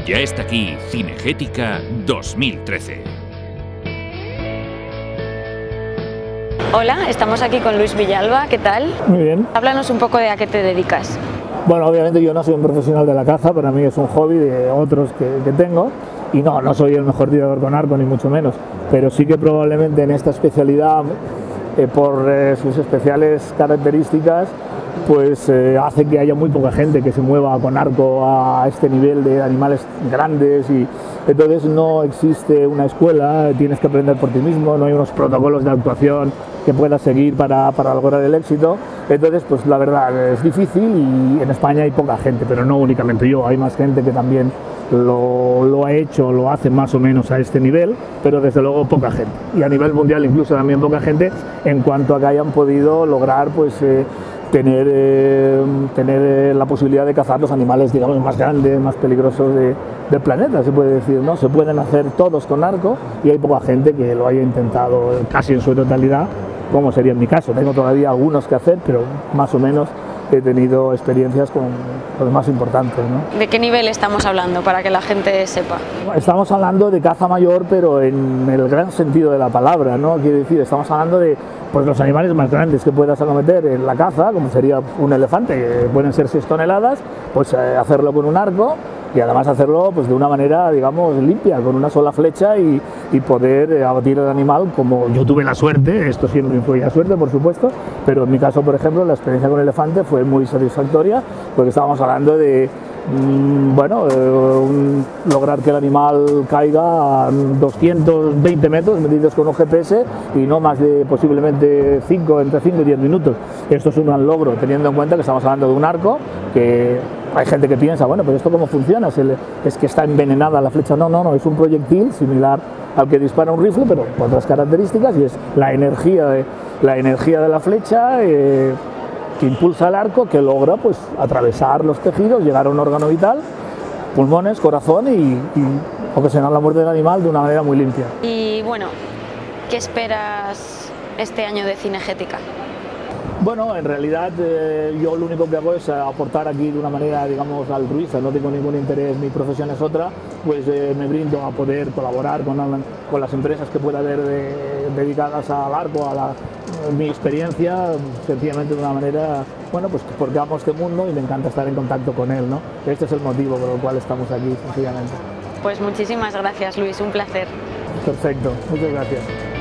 Ya está aquí Cinegética 2013. Hola, estamos aquí con Luis Villalba, ¿qué tal? Muy bien. Háblanos un poco de a qué te dedicas. Bueno, obviamente yo no soy un profesional de la caza, para mí es un hobby de otros que tengo, y no soy el mejor tirador con arco ni mucho menos, pero sí que probablemente en esta especialidad, por sus especiales características, pues hace que haya muy poca gente que se mueva con arco a este nivel de animales grandes, y entonces no existe una escuela, tienes que aprender por ti mismo, no hay unos protocolos de actuación que puedas seguir para lograr el éxito. Entonces, pues la verdad es difícil, y en España hay poca gente, pero no únicamente yo, hay más gente que también lo ha hecho, lo hace más o menos a este nivel, pero desde luego poca gente, y a nivel mundial incluso también poca gente, en cuanto a que hayan podido lograr pues tener la posibilidad de cazar los animales, digamos, más grandes, más peligrosos del planeta, se puede decir, ¿no? Se pueden hacer todos con arco, y hay poca gente que lo haya intentado casi en su totalidad, como sería en mi caso. Tengo todavía algunos que hacer, pero más o menos he tenido experiencias con los más importantes, ¿no? ¿De qué nivel estamos hablando para que la gente sepa? Estamos hablando de caza mayor, pero en el gran sentido de la palabra, ¿no? Quiere decir, estamos hablando de pues, los animales más grandes que puedas acometer en la caza, como sería un elefante, que pueden ser 6 toneladas, pues hacerlo con un arco, y además hacerlo pues, de una manera, digamos, limpia, con una sola flecha, y poder abatir el animal, como yo tuve la suerte. Esto siempre influye a suerte, por supuesto, pero en mi caso, por ejemplo, la experiencia con el elefante fue muy satisfactoria, porque estábamos hablando de lograr que el animal caiga a 220 metros medidos con un GPS, y no más de posiblemente entre 5 y 10 minutos. Esto es un gran logro, teniendo en cuenta que estamos hablando de un arco, que hay gente que piensa, bueno, pero ¿esto cómo funciona? ¿Es que está envenenada la flecha? No, es un proyectil similar al que dispara un rifle, pero con otras características, y es la energía de la flecha que impulsa el arco, que logra pues atravesar los tejidos, llegar a un órgano vital, pulmones, corazón, y ocasionar la muerte del animal de una manera muy limpia. Y bueno, ¿qué esperas este año de Cinegética? Bueno, en realidad yo lo único que hago es aportar aquí de una manera, digamos, altruista, no tengo ningún interés, mi profesión es otra, pues me brindo a poder colaborar con las empresas que pueda haber dedicadas al arco, mi experiencia, sencillamente de una manera, bueno, pues porque amo este mundo y me encanta estar en contacto con él, ¿no? Este es el motivo por el cual estamos aquí, sencillamente. Pues muchísimas gracias, Luis, un placer. Perfecto, muchas gracias.